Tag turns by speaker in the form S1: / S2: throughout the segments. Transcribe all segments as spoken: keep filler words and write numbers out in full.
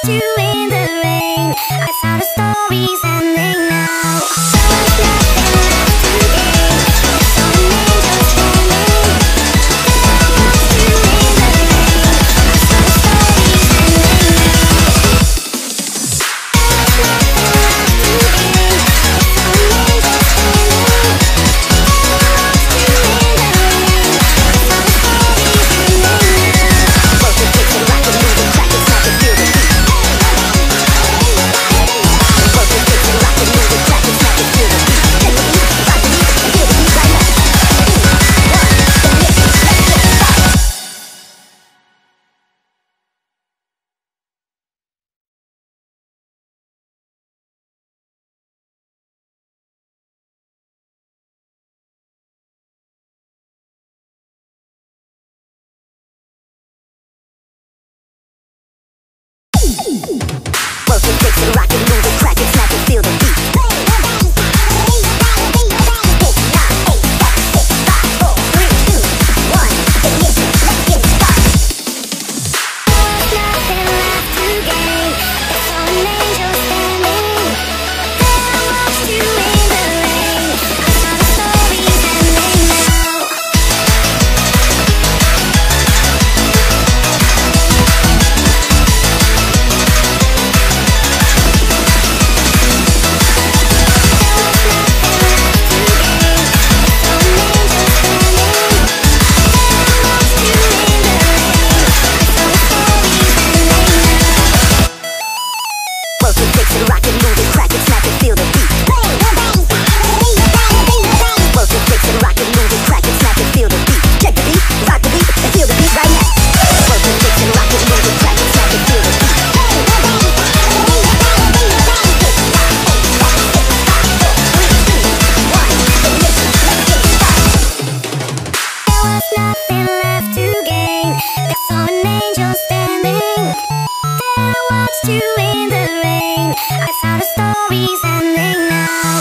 S1: watched you in the rain. I saw the stories ending now. Work it, fix it, rock it, move it, crack it, snap it, feel the beat. You in the rain, I saw the stories ending now.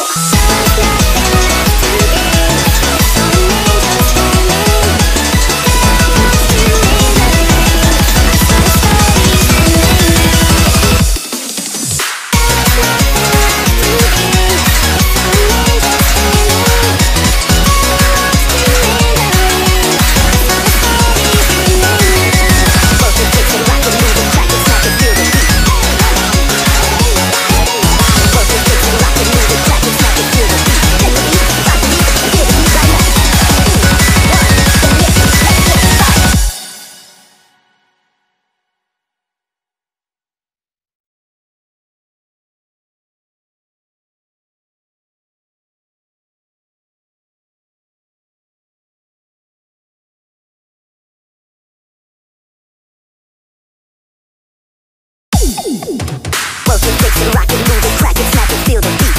S1: Work it, fix it, rock it, move it, crack it, snap it, feel the beat.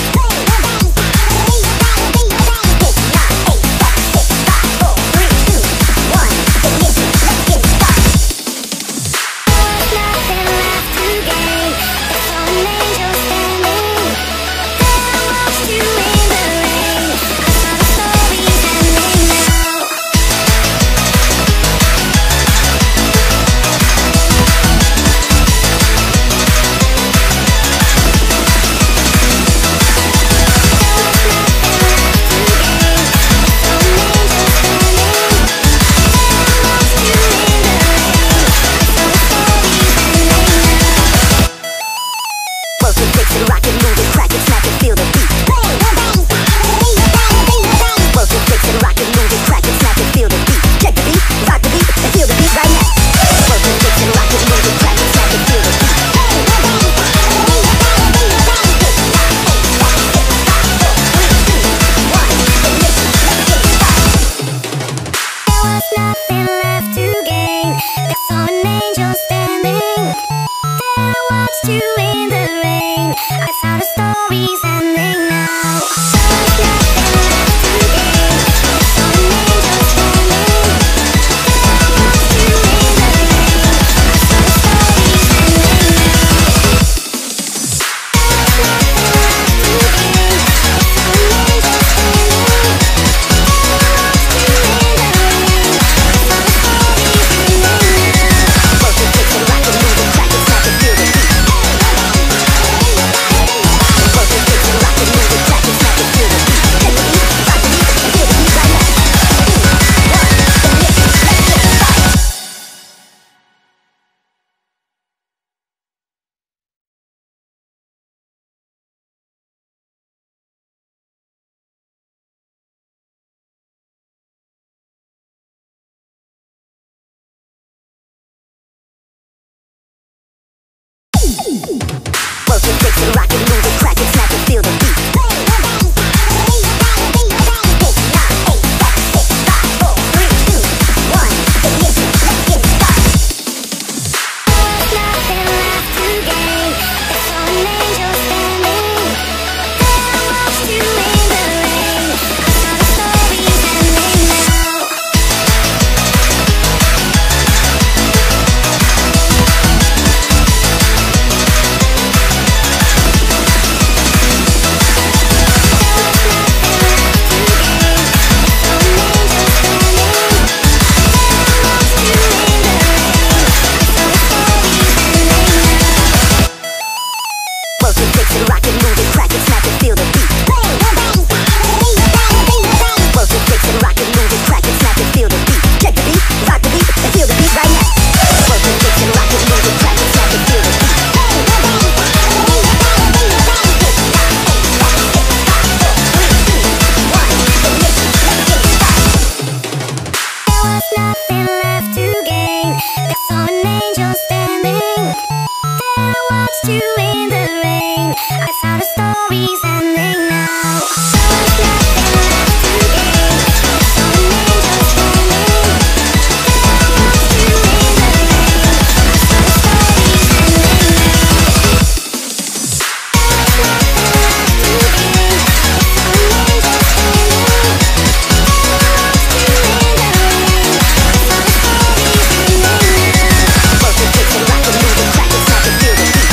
S1: You in the rain, I saw the stories ending now. Feel the beat. watched you in the rain. I saw the stories ending now. There was nothing left to gain. I saw an angel standing. I watched you in the rain. I saw the stories ending now. There was nothing left to gain. I saw an angel standing. I watched you in the rain. I saw the stories ending now. Broken kicks and rock and music, crack and snap and feel the beat.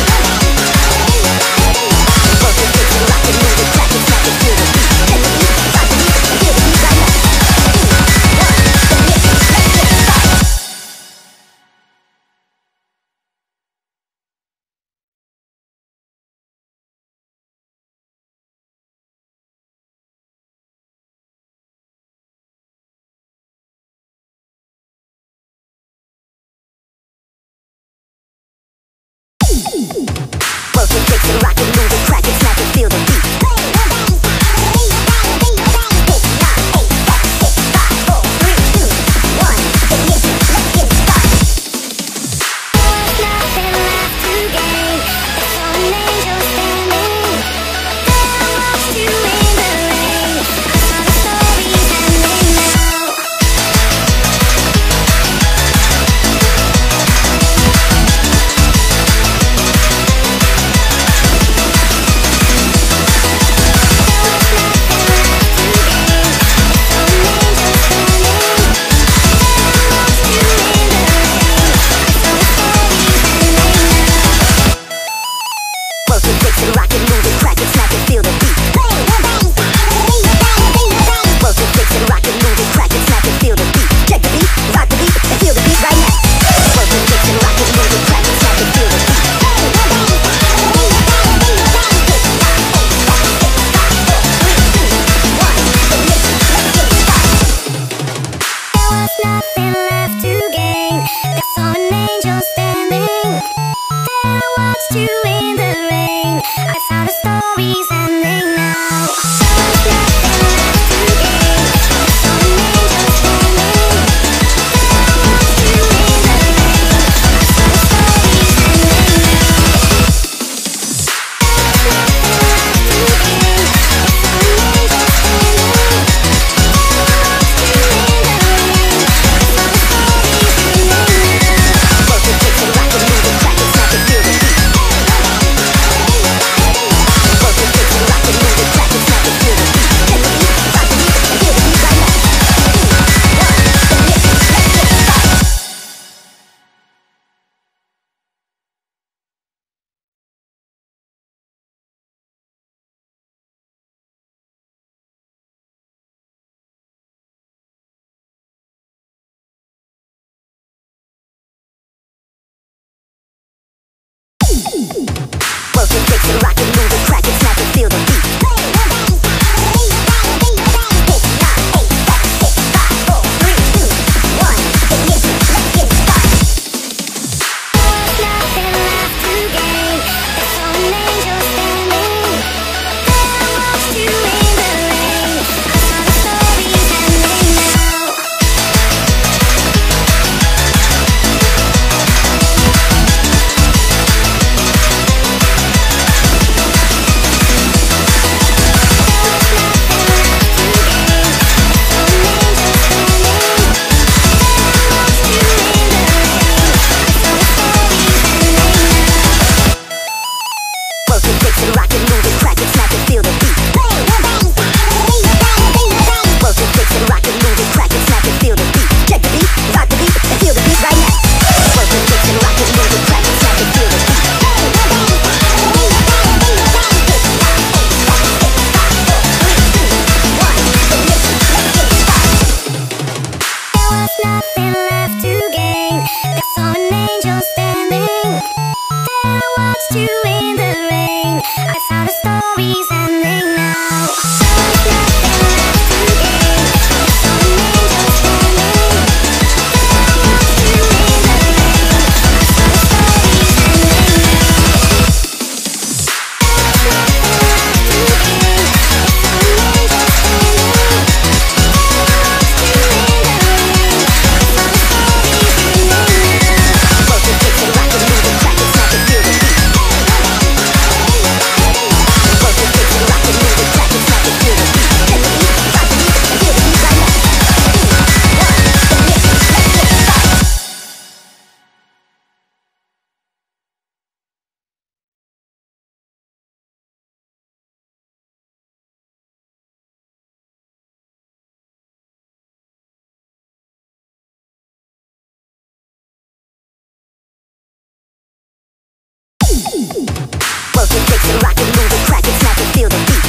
S1: Broken kicks and rock and music, crack and snap and feel the beat. Get the beat, rock the beat, and feel the beat right now. One, let's get started. Broken kicks and rock and music, crack and snap and feel the beat. Nothing left to gain. I saw an angel standing. There I watched you in the rain. I saw the stories ending now. There was nothing left to gain. I saw an angel standing. There I watched you in the rain. I saw the stories ending now. There was nothing left to gain. I saw an angel standing. There I watched you in the rain. I saw the stories ending now. Broken kicks and rock and music, crack and snap and feel the beat. Broken kicks and rock and music, crack and snap and feel the beat. Get the beat, rock the beat, and feel the beat right now. One, let's get started. Broken kicks and rock and music, crack and snap and feel the beat. Nothing left to gain. I saw an angel standing. There I watched you in the rain. I saw the stories ending now. Broken kicks and rock and music, crack and snap and feel the beat. Broken kicks and rock and music, crack and snap and feel the beat. Check the beat, rock the beat, and feel the beat right now. Broken kicks and rock and music, crack and snap and feel the beat. There was nothing left to gain. I saw an angel standing. There I watched you in the rain. I saw the stories ending now. There was nothing left to gain. I saw an angel standing. There I watched you in the rain. I saw the stories ending now. There was nothing left to gain. I saw an angel standing. There I watched you in the rain. I saw the stories ending now. Broken kicks and rock and music, crack and Work it, fix it, rock it, move it, crack it, snap it, feel the beat.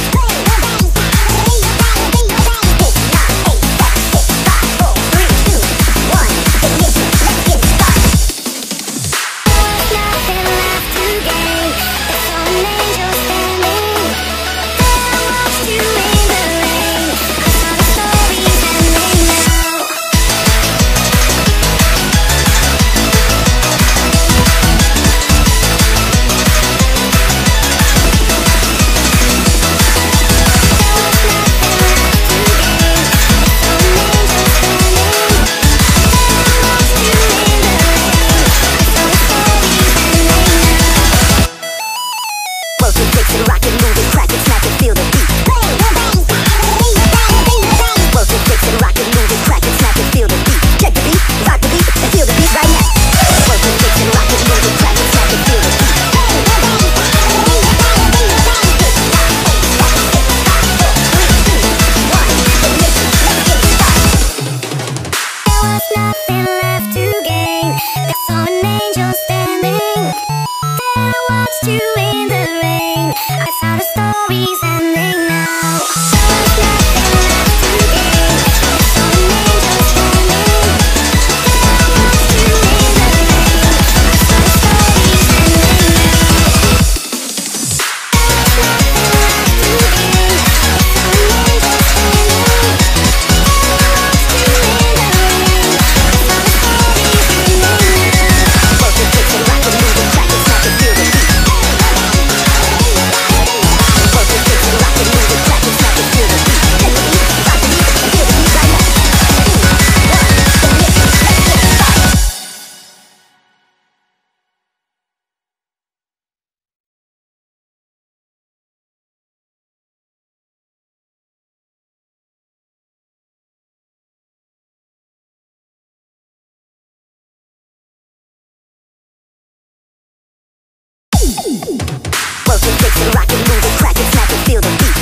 S1: Work it, fix it, rock it, move it, crack it, snap it, feel the beat.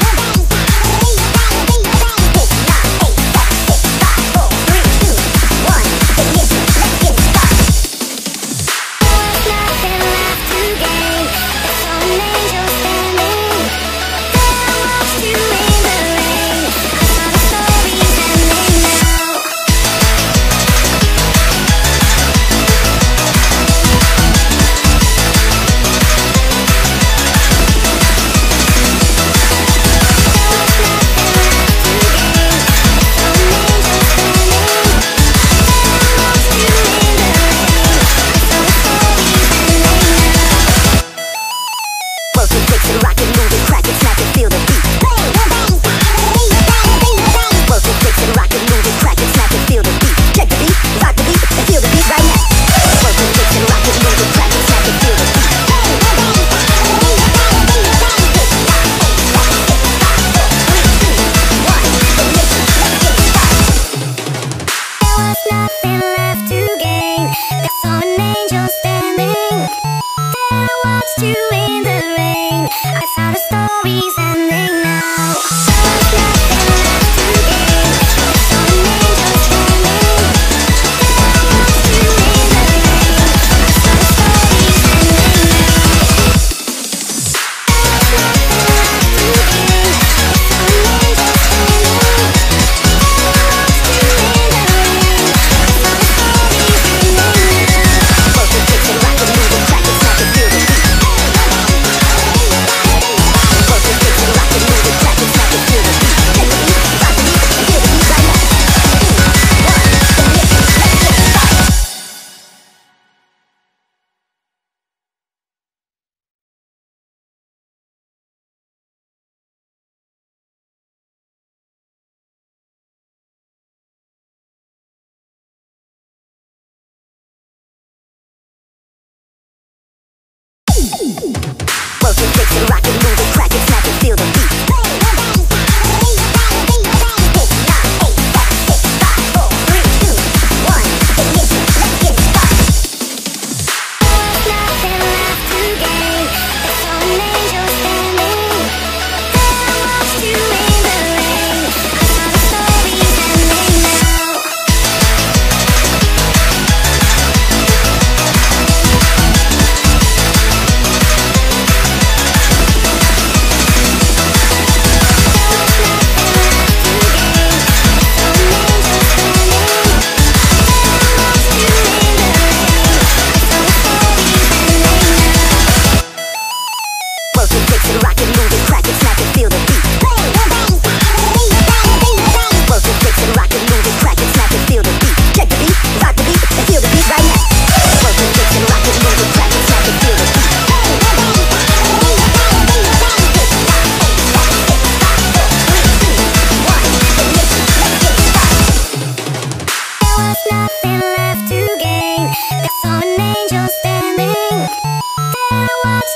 S1: Work it, fix it, rock it, move it, crack it, snap it, feel the beat.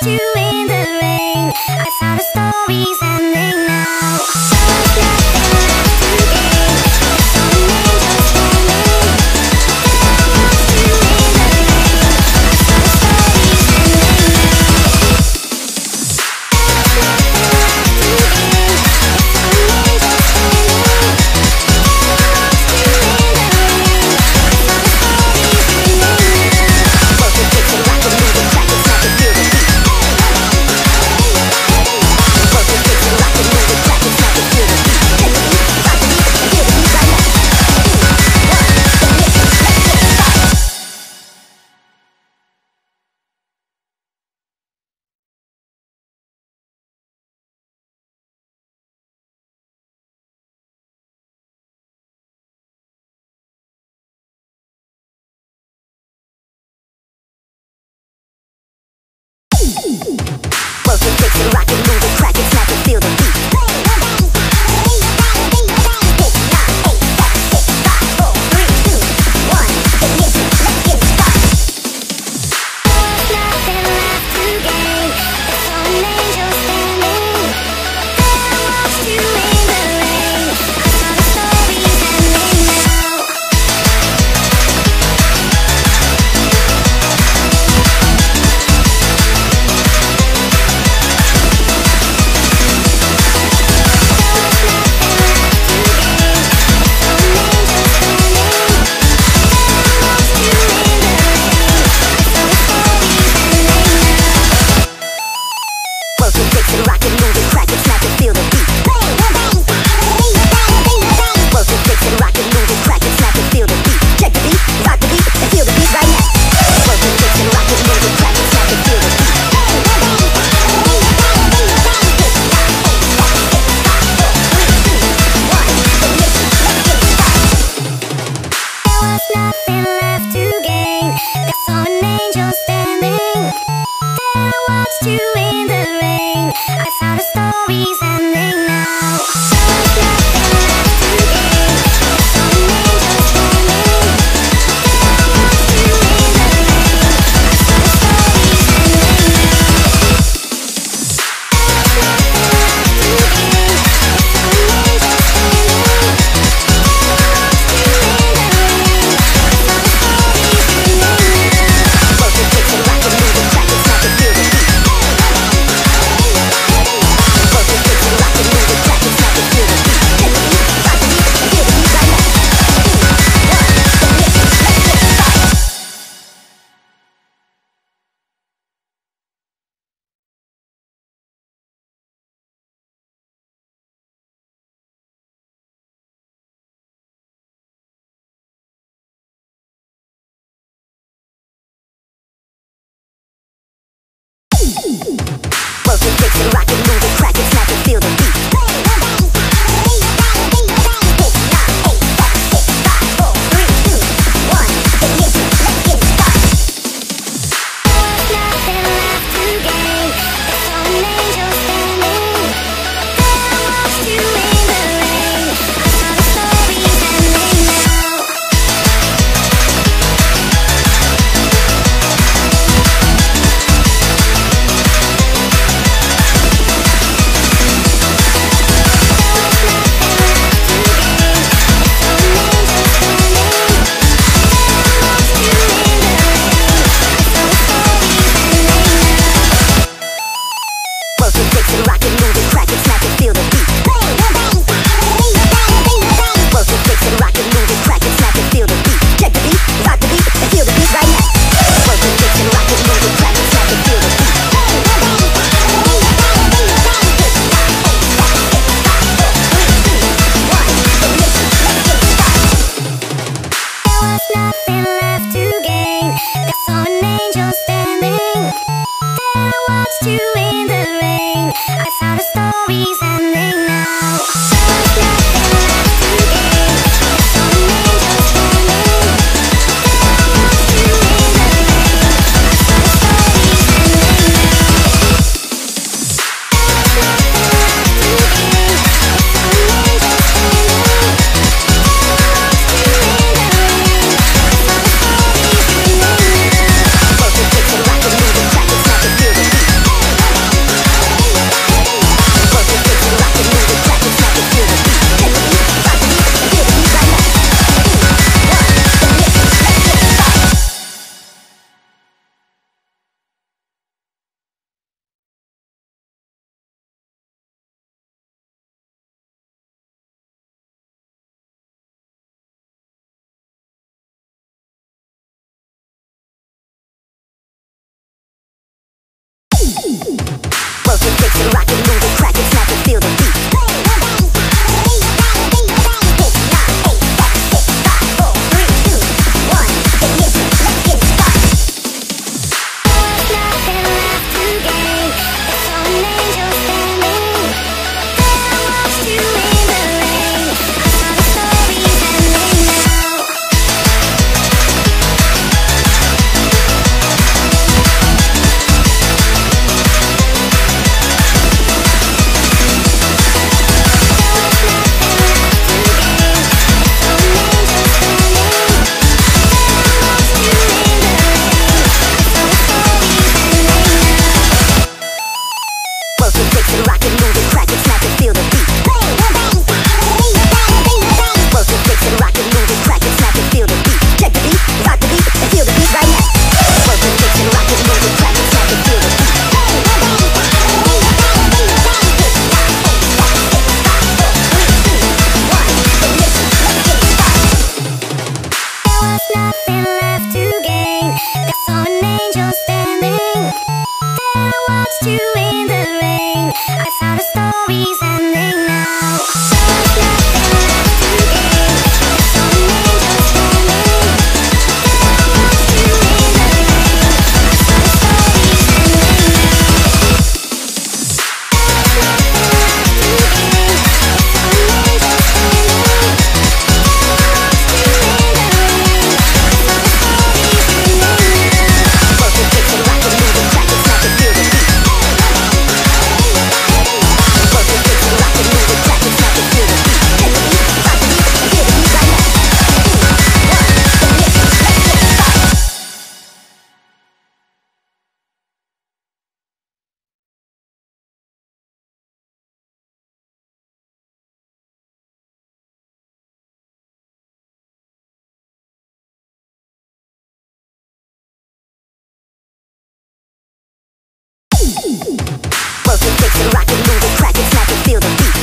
S1: watched you in the rain. I saw the stories ending now. Work it, fix it, rock it, move it, crack it, snap it, feel the beat. You in the rain, I saw the stories ending now. Work it, fix it, rock it, move it, crack it, snap it, feel the beat. You in the rain, I saw the stories ending now. Feel the beat. watched you in the rain. I saw the stories ending now. Work it, fix it, rock it, move it, crack it, snap it, feel the beat.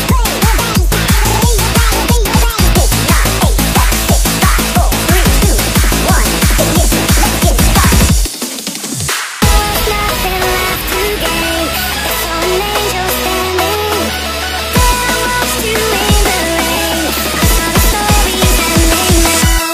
S1: Eight, nine, eight, seven, six, five, four, three, two, one. Ignition, let's get it started. Nothing left to gain. I saw an angel standing. There I watched you in the rain. I saw the stories ending now.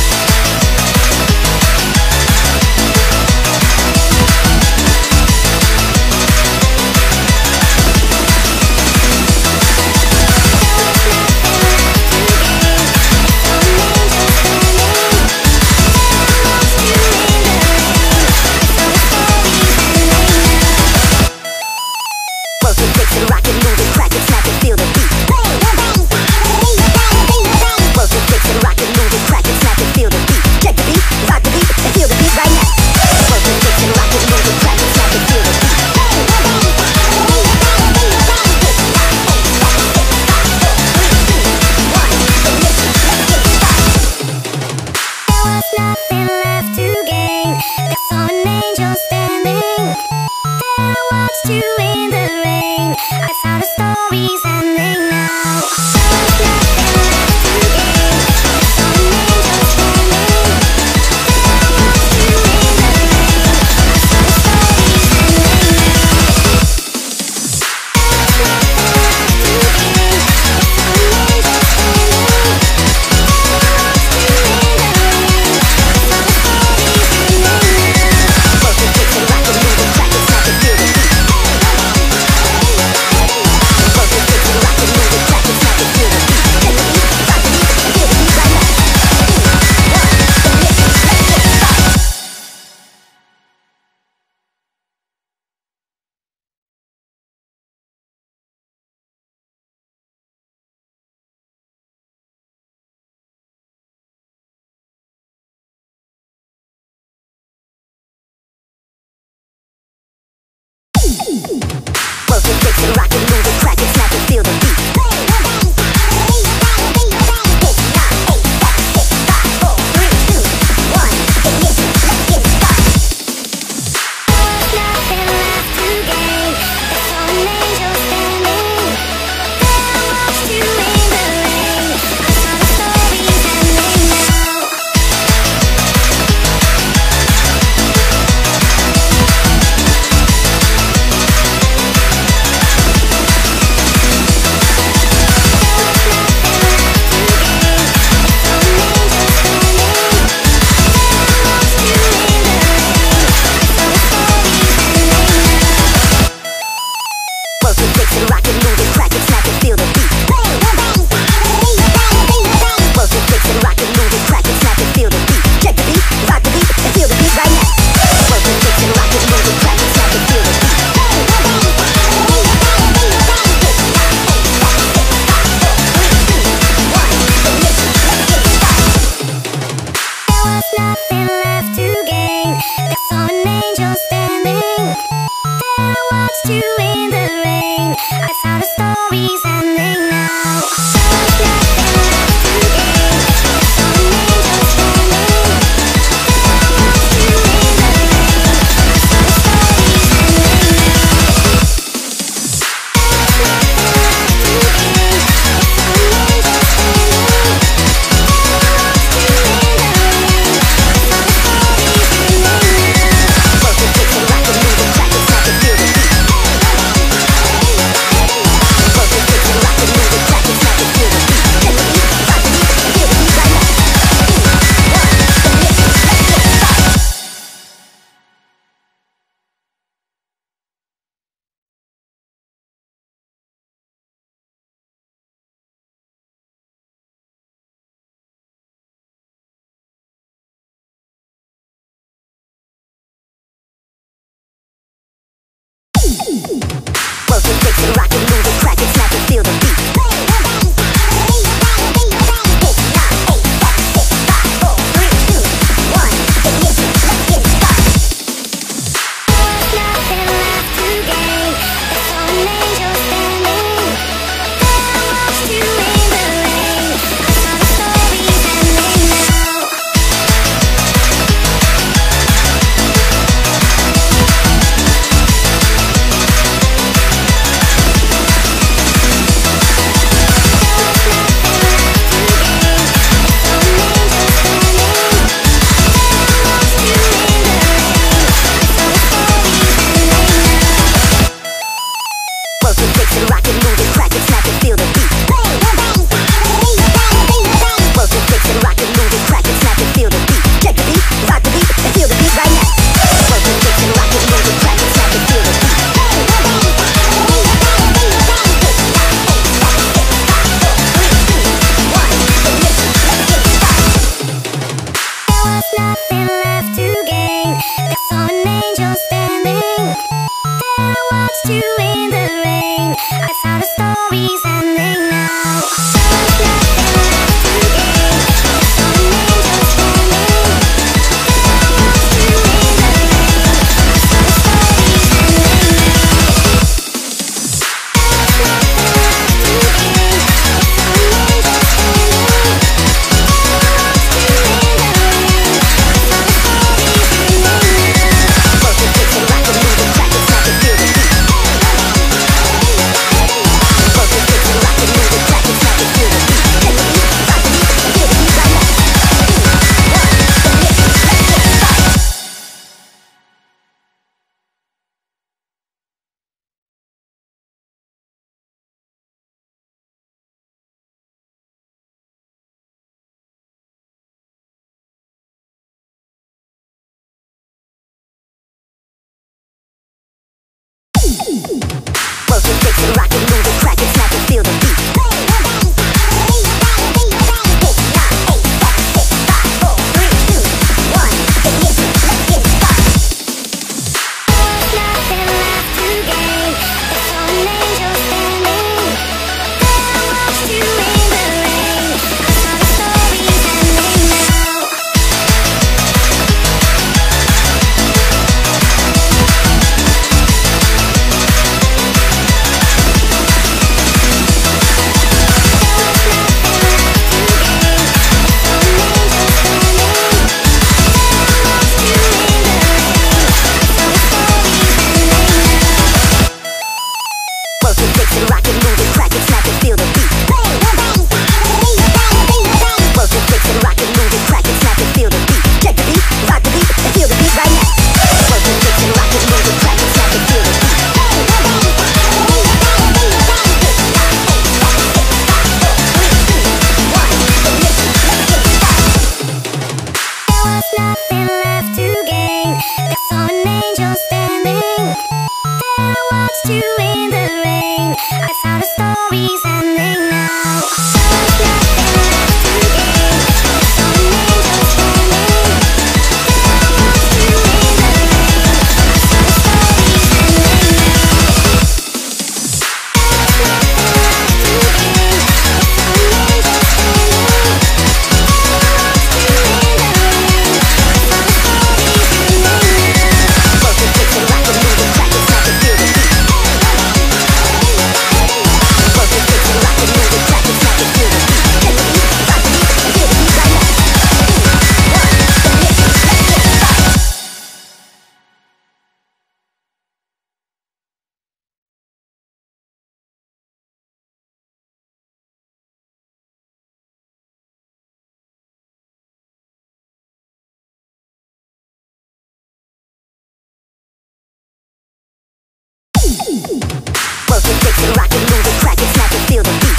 S1: Rock it, move it, crack it, snap it, feel the beat. Work it, fix it, rock it, move it, crack it, snap it, feel the beat. Check the beat, rock the beat, and feel the beat right now. Work it, fix it, rock it, move it, crack it, snap it, feel the beat. There was nothing left to gain. I saw an angel standing. There I watched you in the rain. I saw the stories ending now. There was nothing left to gain. I saw an angel standing. There I watched you in the rain. I saw the stories ending now. There was nothing left to gain. I saw an angel standing. There I watched you in the rain. I saw the stories ending now. Work it, fix it, rock it, move it, crack it, snap it, feel the beat. Work it, fix it, rock it, move it, crack it, snap it, feel the beat. Check the beat, rock the beat, and feel the beat right now. One, ignition, let's get it started. Work it, fix it, rock it, move it, crack it, snap it, feel the beat. Eight, nine, eight, seven, six, five, four, three, two, one. Ignition, let's get it started. There was nothing left to gain. I saw an angel standing. There I watched you in the rain. I saw the stories ending now. Work it, fix it, rock it, move it, crack it, snap it, feel the beat. Work it, fix it, rock it, move it, crack it, snap it, feel the beat. Check the beat, rock the beat, and feel the beat right now. Work it, fix it, rock it, move it, crack it, snap it, feel the beat. There was nothing left to gain. I saw an angel standing. There I watched you in the rain. I saw the stories ending now. There was nothing left to gain. I saw an angel standing. There I watched you in the rain. I saw the stories ending now. There was nothing left to gain. I saw an angel standing. There I watched you in the rain. I saw the stories ending now. Work it, fix it, rock it, move it, crack it, snap Work it, fix it, rock it, move it, crack it, snap it, feel the beat. Work it, fix it, rock it, move it, crack it, snap it, feel the beat. Work it, fix it, rock it, move it, crack it, snap it, feel the beat.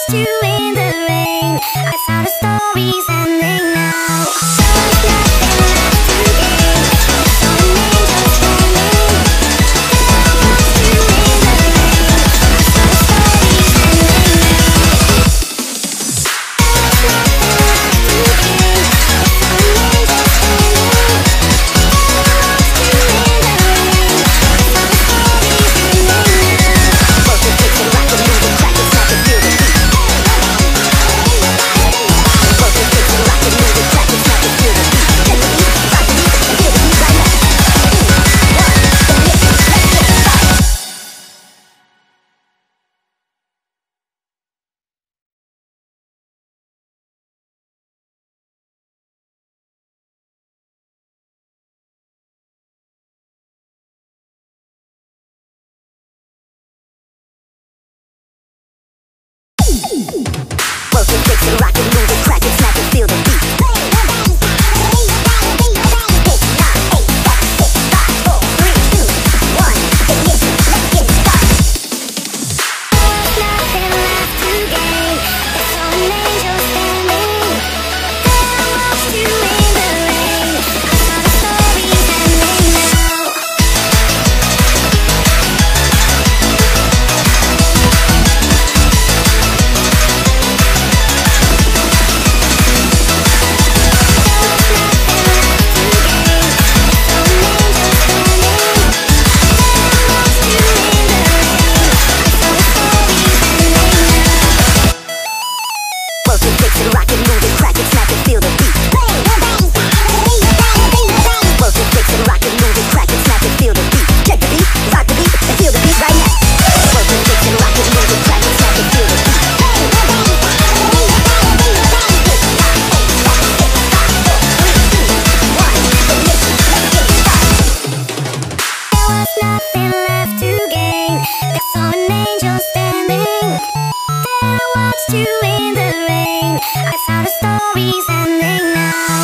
S1: watched you in the rain. I saw the stories ending now. Work it, fix it, rock it, move it, crack it, snap it, feel the beat. You in the rain, I saw the stories ending now.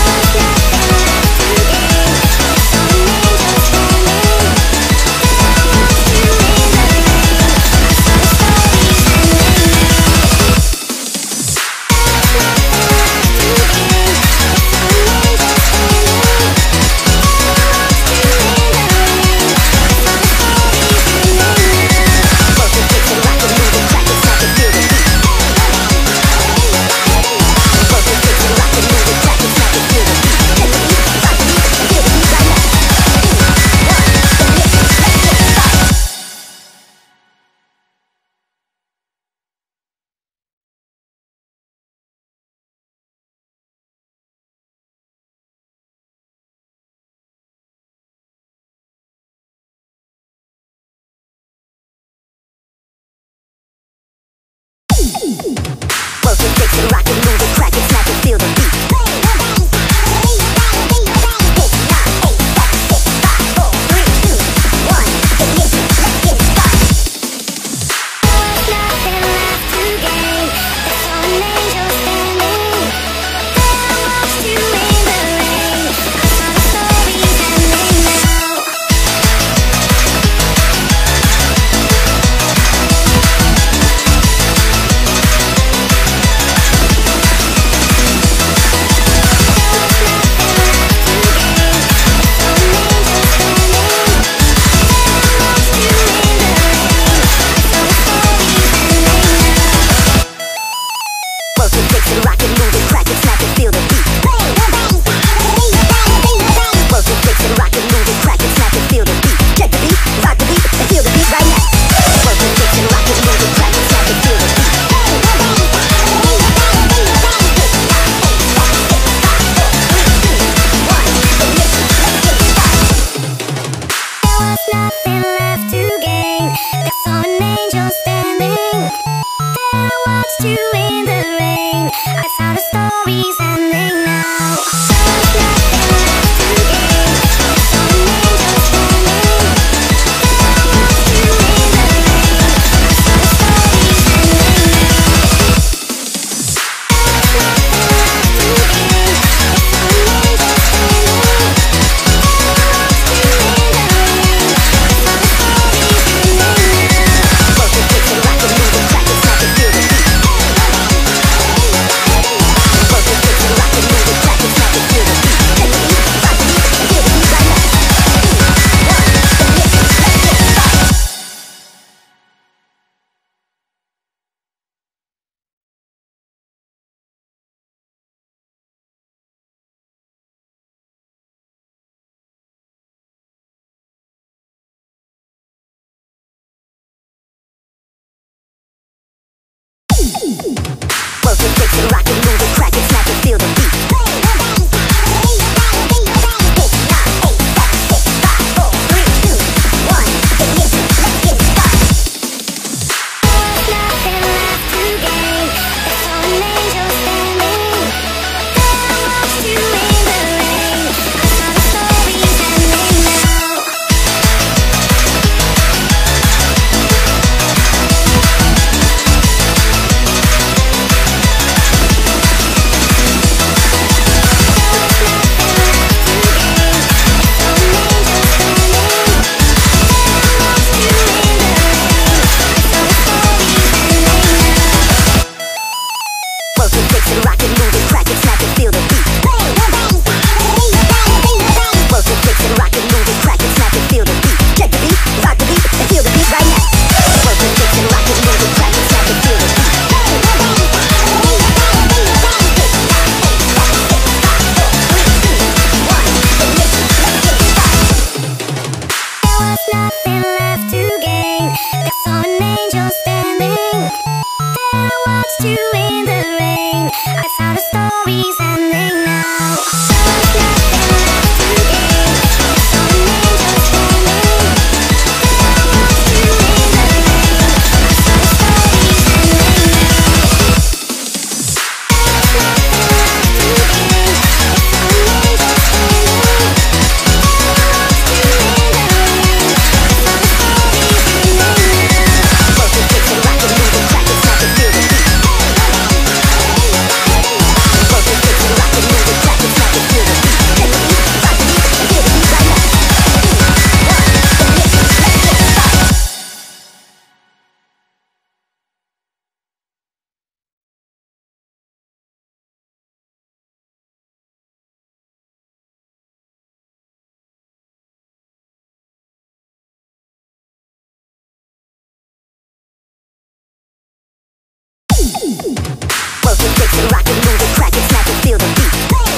S1: Work it, fix it, rock it, move it, crack it, snap it, feel the beat. You in the rain, I saw the stories ending now. Feel the beat. watched you in the rain. I saw the stories ending now. Work it, fix it, rock it, move it, crack it, snap it, feel the beat.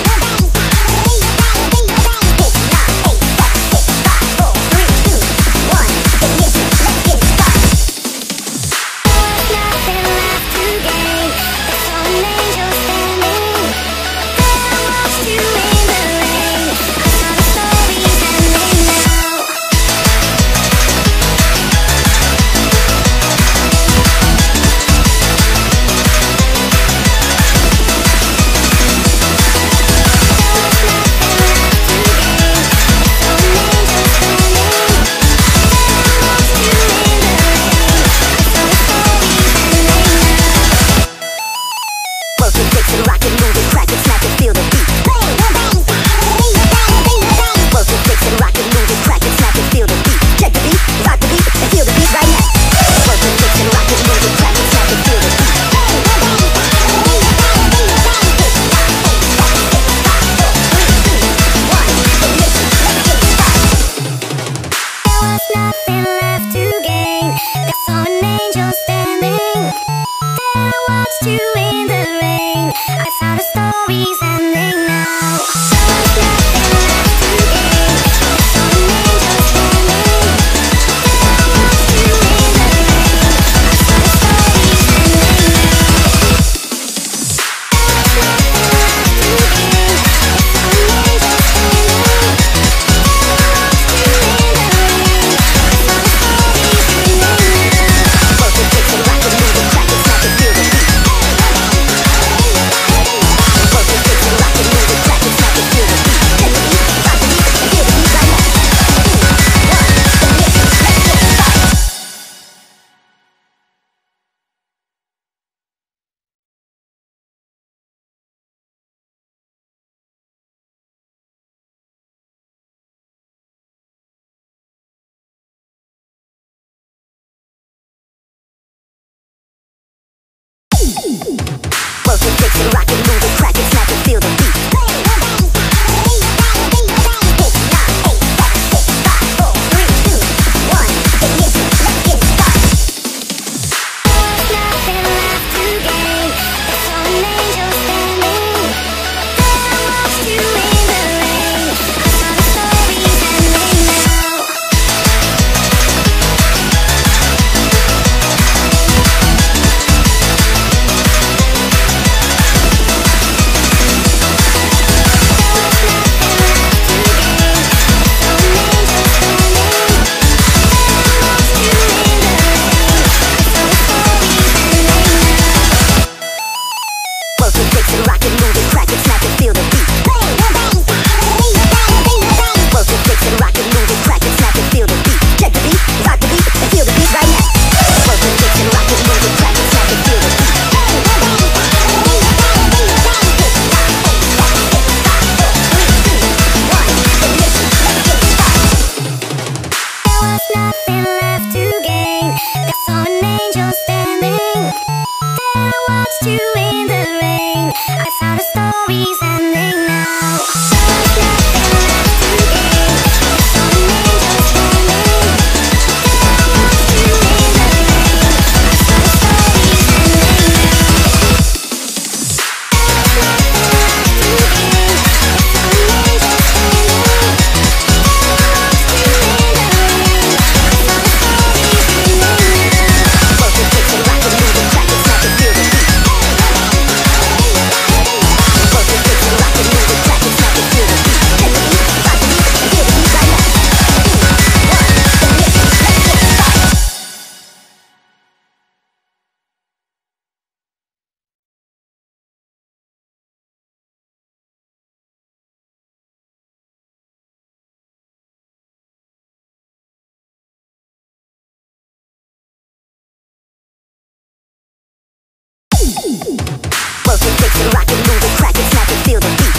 S1: Work it, fix it, rock it, move it, crack it, snap it, feel the beat. Rock it, move it, crack it, snap it, feel the beat. Work it, fix it, rock it, move it, crack it, snap it, feel the beat.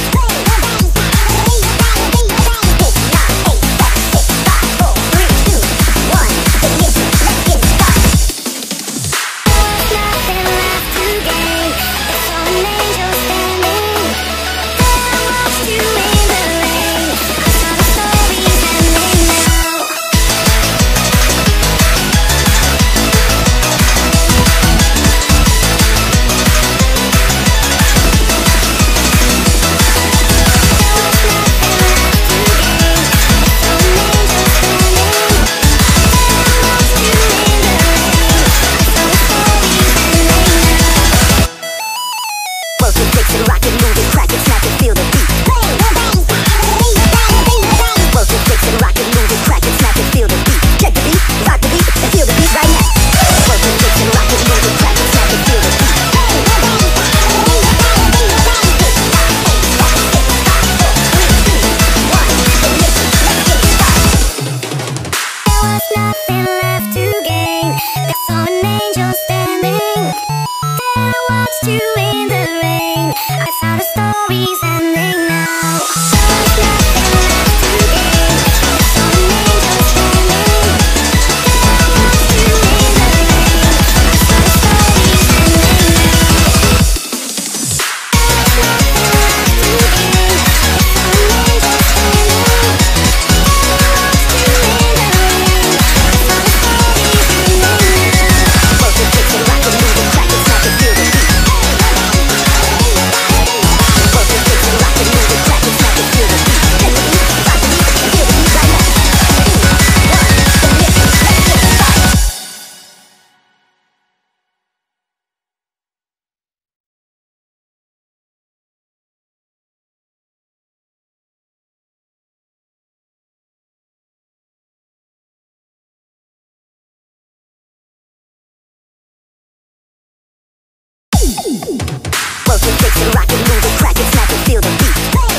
S1: Work it, fix it, rock it, move it, crack it, snap it, feel the beat.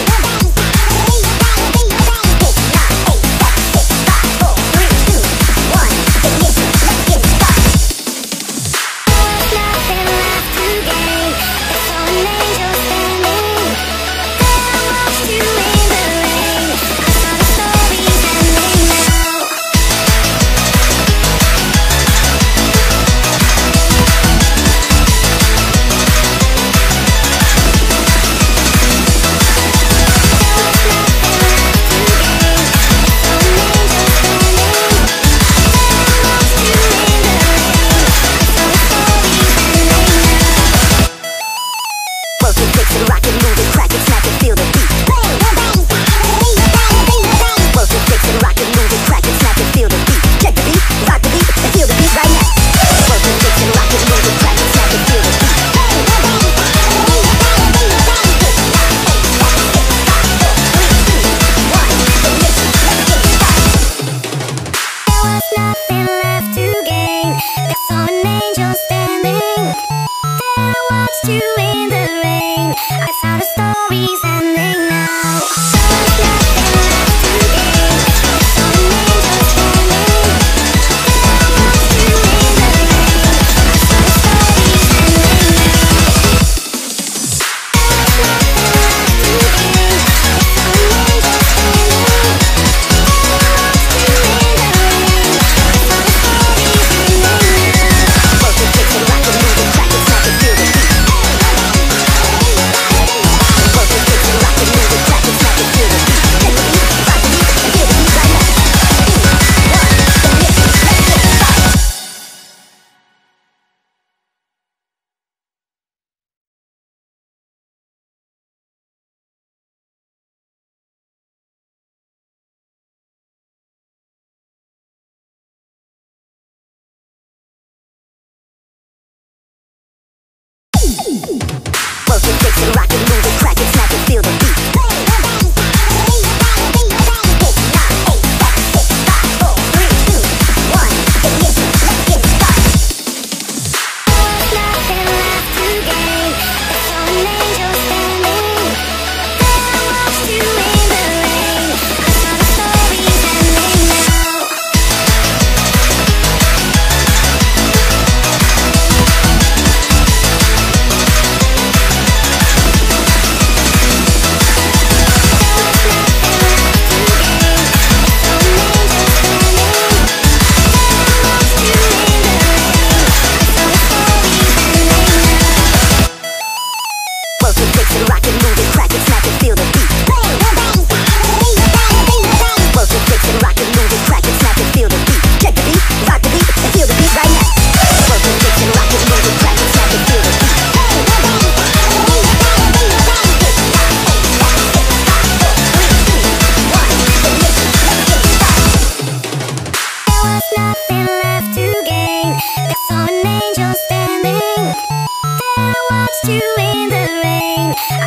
S1: Work it, fix it, rock it, move it, crack it, snap it, feel the beat. watched you in the rain.